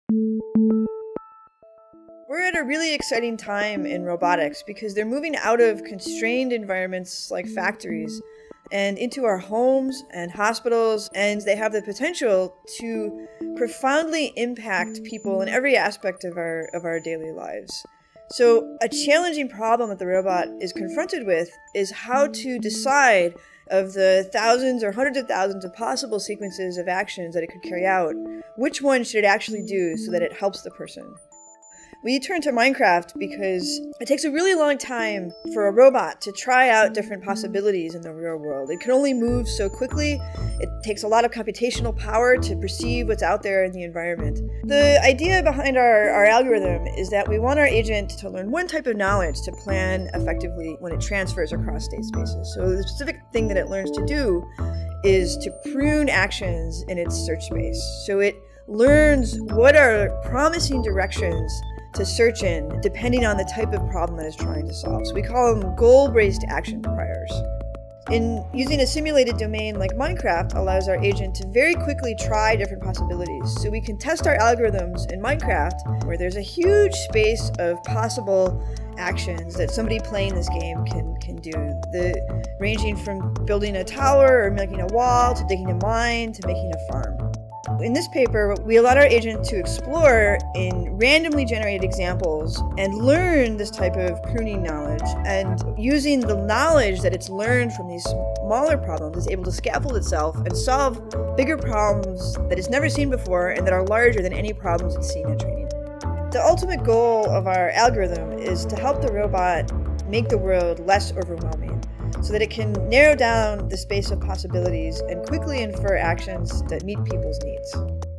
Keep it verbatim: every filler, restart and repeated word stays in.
We're at a really exciting time in robotics because they're moving out of constrained environments like factories and into our homes and hospitals, and they have the potential to profoundly impact people in every aspect of our, of our daily lives. So a challenging problem that the robot is confronted with is how to decide of the thousands or hundreds of thousands of possible sequences of actions that it could carry out, which one should it actually do so that it helps the person? We turn to Minecraft because it takes a really long time for a robot to try out different possibilities in the real world. It can only move so quickly. It takes a lot of computational power to perceive what's out there in the environment. The idea behind our, our algorithm is that we want our agent to learn one type of knowledge to plan effectively when it transfers across state spaces. So the specific thing that it learns to do is to prune actions in its search space. So it learns what are promising directions to search in, depending on the type of problem that it's trying to solve. So we call them goal-based action priors. In using a simulated domain like Minecraft allows our agent to very quickly try different possibilities. So we can test our algorithms in Minecraft, where there's a huge space of possible actions that somebody playing this game can, can do. The, ranging from building a tower or making a wall, to digging a mine, to making a farm. In this paper, we allowed our agent to explore in randomly generated examples and learn this type of pruning knowledge. And using the knowledge that it's learned from these smaller problems, is able to scaffold itself and solve bigger problems that it's never seen before and that are larger than any problems it's seen in training. The ultimate goal of our algorithm is to help the robot make the world less overwhelming, so that it can narrow down the space of possibilities and quickly infer actions that meet people's needs.